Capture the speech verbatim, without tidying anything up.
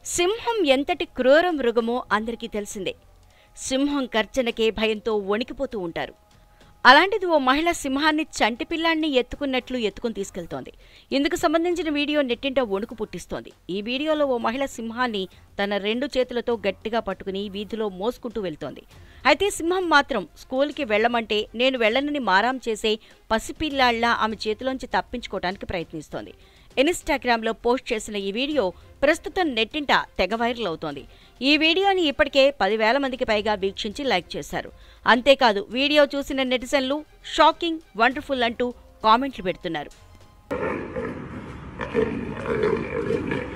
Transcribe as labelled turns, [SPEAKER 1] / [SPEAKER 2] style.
[SPEAKER 1] సింహం ఎంతటి క్రూర మృగమో అందరికీ తెలిసిందే. సింహం గర్జనకే భయంతో వణికిపోతూ ఉంటారు. అలాంటిది ఓ మహిళ సింహాన్ని చంటిపిల్లాన్ని ఎత్తుకున్నట్లు ఎత్తుకుని తీసుకెళ్తోంది. ఇందుకు సంబంధించిన వీడియో నెట్టింట వణుకు పుట్టిస్తోంది. ఈ వీడియోలో ఓ మహిళ సింహాన్ని తన రెండు చేతులతో గట్టిగా పట్టుకుని వీధిలో మోసుకుంటూ వెళ్తోంది. అయితే సింహం మాత్రం స్కూల్కి వెళ్లమంటే నేను వెళ్లనని మారాం చేసే పసిపిల్లాళ్లా ఆమె చేతిలోంచి తప్పించుకోవడానికి ప్రయత్నిస్తోంది. ఇన్స్టాగ్రామ్లో పోస్ట్ చేసిన ఈ వీడియో ప్రస్తుతం నెట్టింట తెగ వైరల్ అవుతోంది. ఈ వీడియోని ఇప్పటికే పదివేల మందికి పైగా వీక్షించి లైక్ చేశారు. అంతేకాదు వీడియో చూసిన నెటిజన్లు షాకింగ్, వండర్ఫుల్ అంటూ కామెంట్లు పెడుతున్నారు.